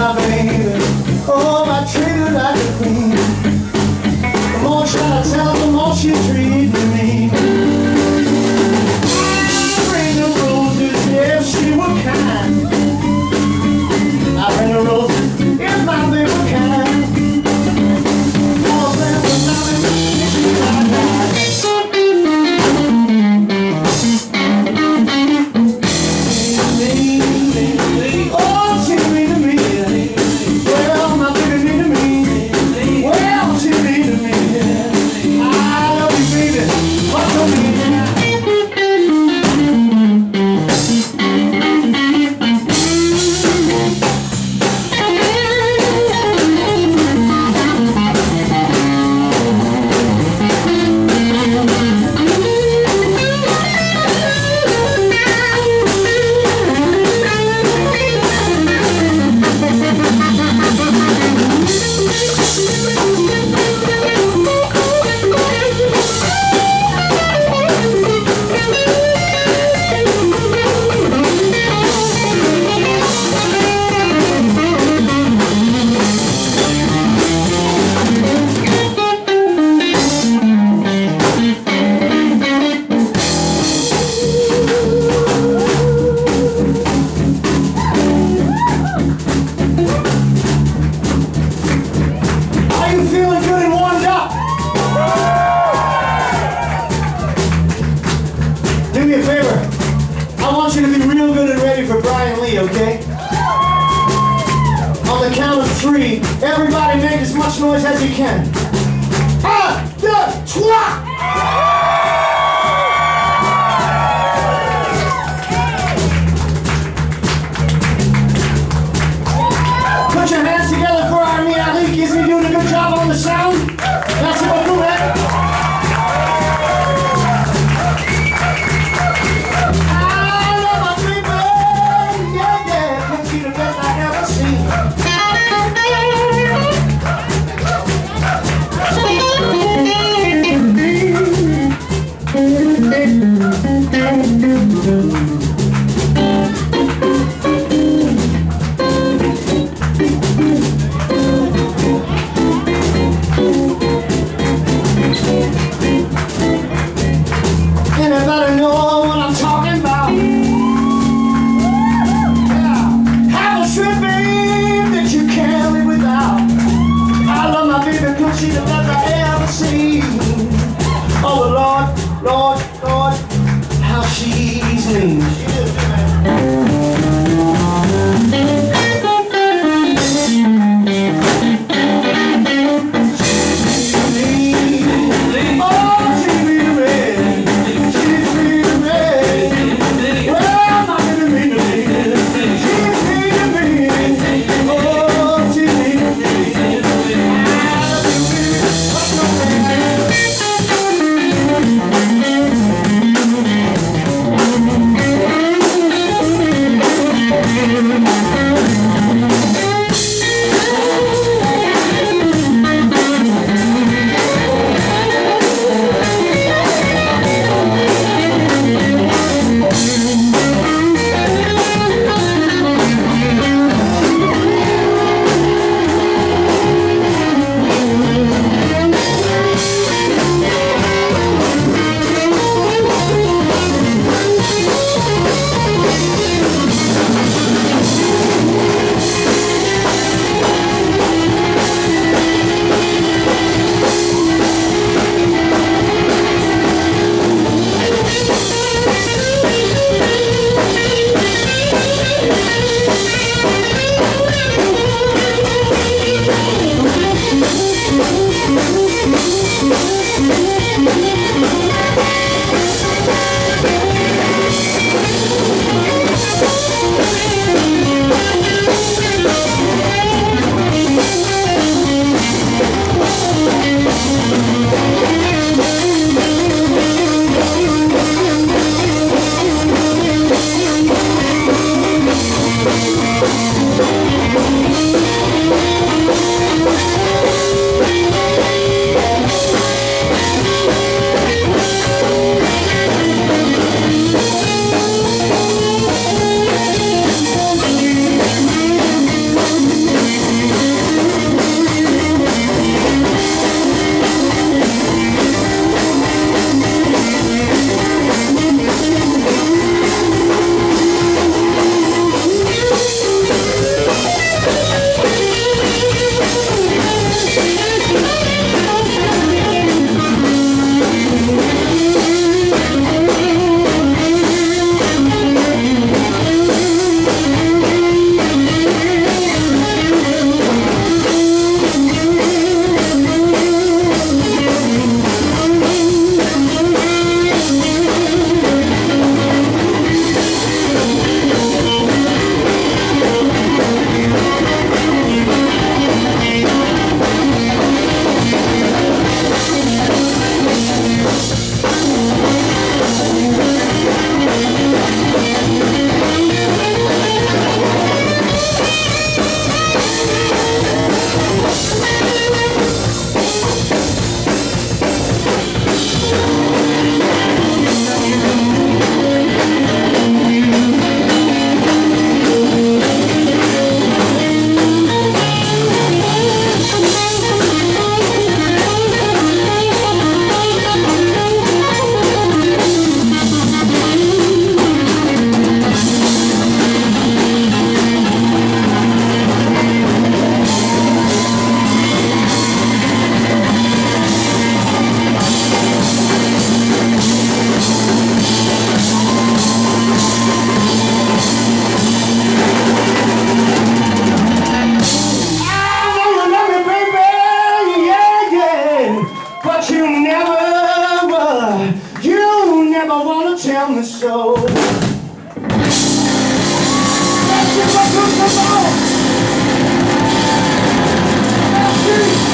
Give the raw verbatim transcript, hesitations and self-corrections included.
my baby. Oh, I treat her like a queen. The more I try to tell her, the more she treats me. I bring the roses if she were kind. I bring the roses if my baby were kind. All of them were nothing, she's not mine. Okay? On the count of three, everybody make as much noise as you can. Un, deux, trois! Put your hands together for our ami Ali. Isn't he doing a good job on the sound? Merci beaucoup, man. never wanna tell me so. Let's see what goes on. Let's see.